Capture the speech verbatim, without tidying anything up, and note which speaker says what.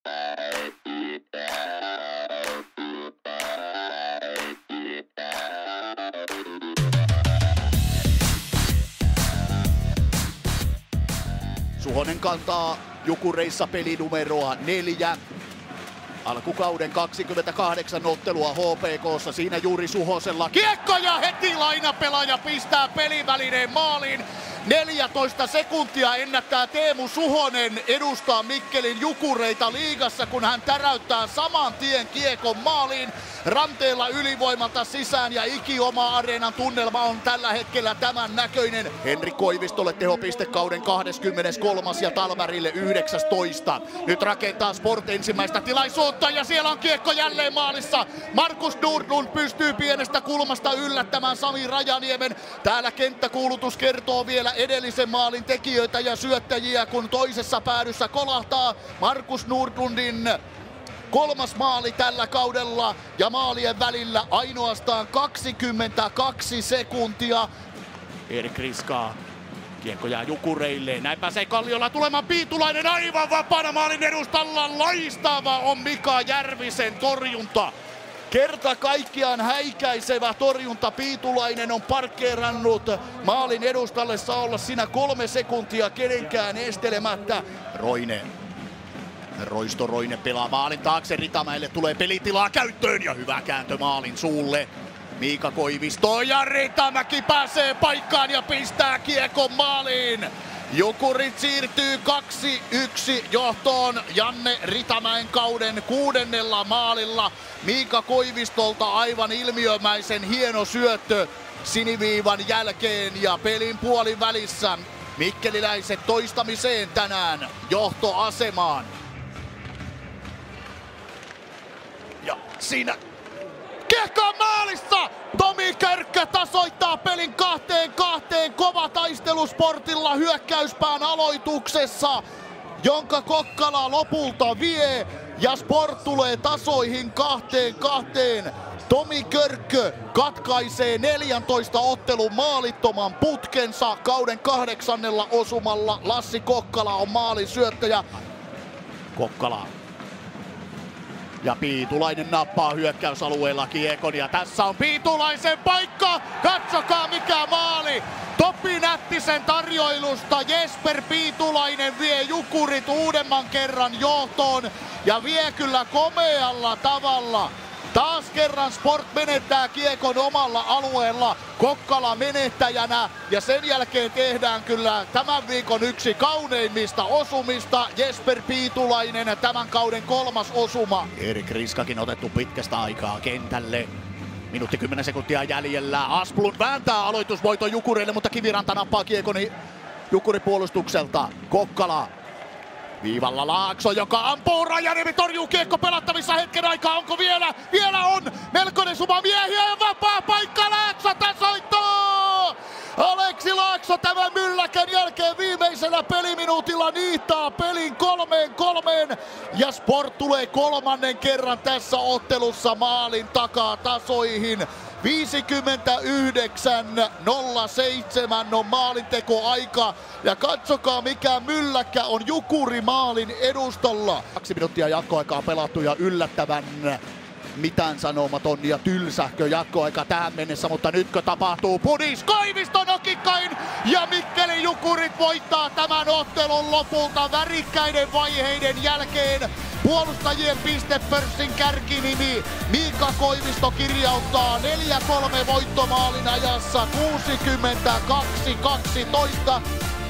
Speaker 1: Suhonen kantaa Jukureissa pelinumeroa neljä. Alkukauden kaksikymmentäkahdeksan ottelua H P K:ssa, siinä juuri Suhosella kiekko ja heti lainapelaaja pistää pelivälineen maaliin. neljätoista sekuntia ennättää Teemu Suhonen edustaa Mikkelin Jukureita liigassa, kun hän täräyttää saman tien kiekon maaliin. Ranteella ylivoimalta sisään ja ikioma areenan tunnelma on tällä hetkellä tämän näköinen. Henri Koivistolle tehopiste kauden kaksikymmentäkolmas ja Talvärille yhdeksästoista. Nyt rakentaa Sport ensimmäistä tilaisuutta ja siellä on kiekko jälleen maalissa. Markus Nordlund pystyy pienestä kulmasta yllättämään Sami Rajaniemen. Täällä kenttäkuulutus kertoo vielä edellisen maalin tekijöitä ja syöttäjiä, kun toisessa päädyssä kolahtaa Markus Nordlundin kolmas maali tällä kaudella ja maalien välillä ainoastaan kaksikymmentäkaksi sekuntia. Erik Riskaa. Kiekko jää Jukureille. Näin pääsee Kalliolla tulemaan Piitulainen aivan vapaana maalin edustalla. Loistava on Mika Järvisen torjunta. Kerta kaikkiaan häikäisevä torjunta. Piitulainen on parkkeerannut maalin edustalle, saa olla siinä kolme sekuntia kenenkään estelemättä. Roine. Roisto Roine pelaa maalin taakse, Ritamäelle tulee pelitilaa käyttöön ja hyvä kääntö maalin suulle. Miika Koivisto ja Ritamäki pääsee paikkaan ja pistää kiekon maaliin. Jukurit siirtyy kaksi yksi johtoon Janne Ritamäen kauden kuudennella maalilla. Miika Koivistolta aivan ilmiömäisen hieno syöttö siniviivan jälkeen ja pelin puolin välissä mikkeliläiset toistamiseen tänään johtoasemaan. Ja siinä kiekko on maalissa! Tomi Körkkö tasoittaa pelin kahteen kahteen. Kova taistelu Sportilla hyökkäyspään aloituksessa, jonka Kokkala lopulta vie ja Sport tulee tasoihin kahteen kahteen. Tomi Körkkö katkaisee neljäntoista ottelun maalittoman putkensa kauden kahdeksannella osumalla. Lassi Kokkala on maalin syöttäjä. Kokkala. Ja Piitulainen nappaa hyökkäysalueella kiekon ja tässä on Piitulaisen paikka. Katsokaa mikä maali. Topi Nättisen tarjoilusta Jesper Piitulainen vie Jukurit uudemman kerran johtoon ja vie kyllä komealla tavalla. Taas kerran Sport menettää kiekon omalla alueella, Kokkala menettäjänä ja sen jälkeen tehdään kyllä tämän viikon yksi kauneimmista osumista. Jesper Piitulainen tämän kauden kolmas osuma. Erik Riskakin otettu pitkästä aikaa kentälle. Minuutti kymmenen sekuntia jäljellä. Asplund vääntää aloitusvoiton Jukureille, mutta Kiviranta nappaa kiekon Jukuripuolustukselta. Kokkala. Viivalla Laakso, joka ampuu, Rajaniemi torjuu, kiekko pelattavissa hetken aikaa, onko vielä? Vielä on! Melkoinen suma miehiä ja vapaa paikka, Laakso tasoittaa! Aleksi Laakso tämän mylläkän jälkeen viimeisellä peliminuutilla niittaa pelin kolmeen kolmeen ja Sport tulee kolmannen kerran tässä ottelussa maalin takaa tasoihin. viisikymmentäyhdeksän nolla seitsemän on maalintekoaika ja katsokaa mikä mylläkkä on Jukuri maalin edustalla. Kaksi minuuttia jatkoaikaa pelattu ja yllättävän mitään sanomaton ja tylsähkö jatkoaika tähän mennessä, mutta nytkö tapahtuu pudis Koivisto nokikkain ja Mikkelin Jukurit voittaa tämän ottelun lopulta värikkäiden vaiheiden jälkeen. Puolustajien pistepörssin kärkinimi Miika Koivisto kirjauttaa neljä kolme voittomaalin ajassa kuusikymmentäkaksi kaksitoista.